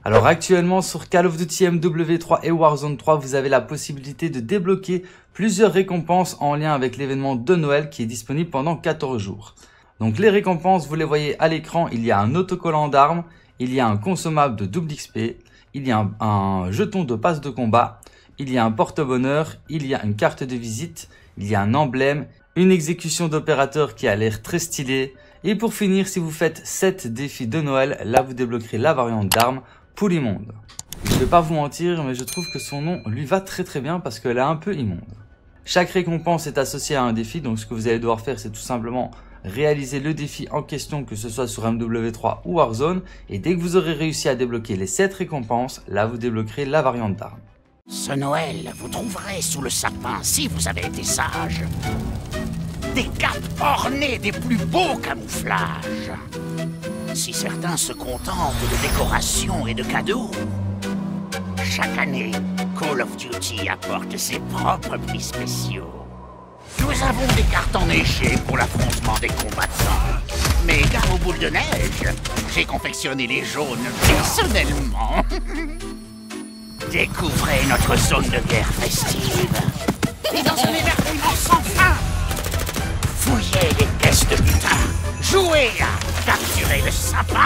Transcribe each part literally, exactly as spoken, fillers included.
Alors actuellement sur Call of Duty M W trois et Warzone trois, vous avez la possibilité de débloquer plusieurs récompenses en lien avec l'événement de Noël qui est disponible pendant quatorze jours. Donc les récompenses, vous les voyez à l'écran, il y a un autocollant d'armes, il y a un consommable de double X P, il y a un, un jeton de passe de combat, il y a un porte-bonheur, il y a une carte de visite, il y a un emblème, une exécution d'opérateur qui a l'air très stylée. Et pour finir, si vous faites sept défis de Noël, là vous débloquerez la variante d'armes Poulimonde. Je vais pas vous mentir, mais je trouve que son nom lui va très très bien parce qu'elle est un peu immonde. Chaque récompense est associée à un défi, donc ce que vous allez devoir faire, c'est tout simplement réaliser le défi en question, que ce soit sur M W trois ou Warzone. Et dès que vous aurez réussi à débloquer les sept récompenses, là vous débloquerez la variante d'armes. Ce Noël, vous trouverez sous le sapin, si vous avez été sage, des capes ornées des plus beaux camouflages. Si certains se contentent de décorations et de cadeaux, chaque année, Call of Duty apporte ses propres prix spéciaux. Nous avons des cartes enneigées pour l'affrontement des combattants. Mais gare aux boules de neige, j'ai confectionné les jaunes personnellement. Découvrez notre zone de guerre festive. Et dans un émerveillement sans fin, fouillez les caisses de butin. Jouez à capturer le sapin.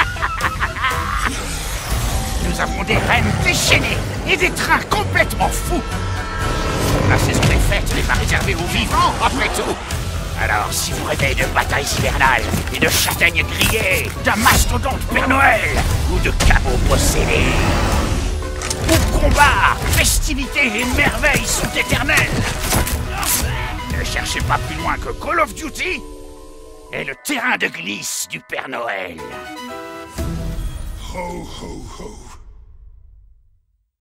Nous avons des reines déchaînées et des trains complètement fous. La saison des fêtes n'est pas réservée aux vivants, après tout. Alors, si vous rêvez de batailles hivernales et de châtaignes grillées, d'un mastodonte Père Noël ou de cabots possédés, où combat, festivités et merveilles sont éternelles, ne cherchez pas plus loin que Call of Duty et le terrain de glisse du Père Noël. Ho, ho, ho.